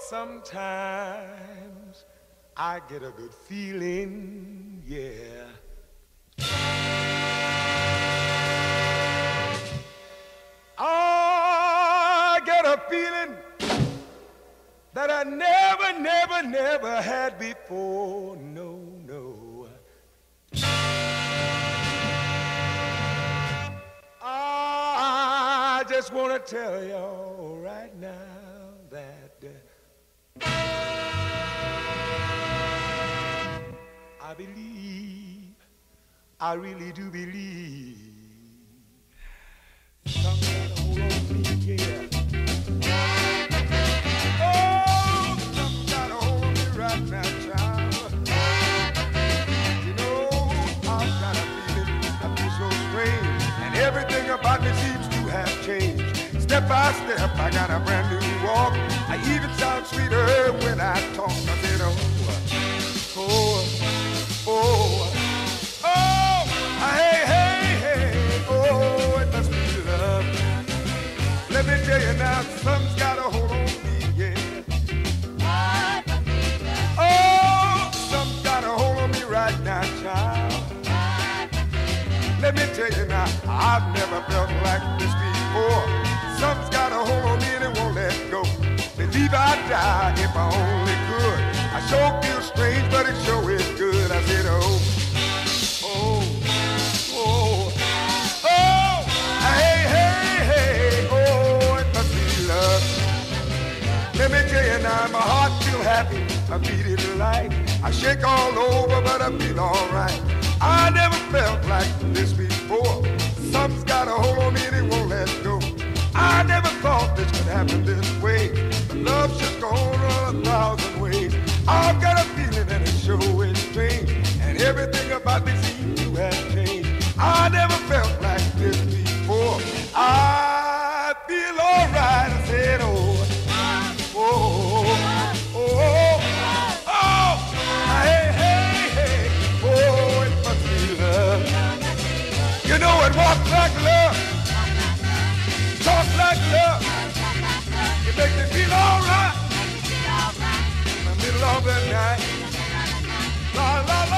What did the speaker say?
sometimes I get a good feeling, yeah. I get a feeling that I never had before, no, no. I just want to tell y'all right now that I believe, I really do believe something got a hold on me, yeah. Oh, something got a hold on me right now, child. You know, I've got a feeling that feels so strange, and everything about me seems to have changed. Step by step, I got a brand new walk. I even sound sweeter when I talk. I said, oh, hey, hey, hey, oh, it must be love. Let me tell you now, something's got a hold on me, yeah. Oh, something's got a hold on me right now, child. Let me tell you now, I've never felt like this before. Something's got a hold on me and it won't let go. Believe I'd die if I only could. I sure feel strange, but it sure is good. I said, hey, hey, hey, oh, it must be love. Let me tell you now, my heart feel happy, I beat it light. I shake all over, but I feel alright. I never felt like this before. Something's got a hold on me and it won't let go. I never thought this could happen this way, but love's just gone 1,000 ways. I've got a feeling that it sure is strange, and everything about me seems to have changed. I never felt like this before. I feel alright. I said, hey, hey, hey, oh, it must be love. You know it walks like love, talk like love. It makes me feel alright in the middle of the night. La la la.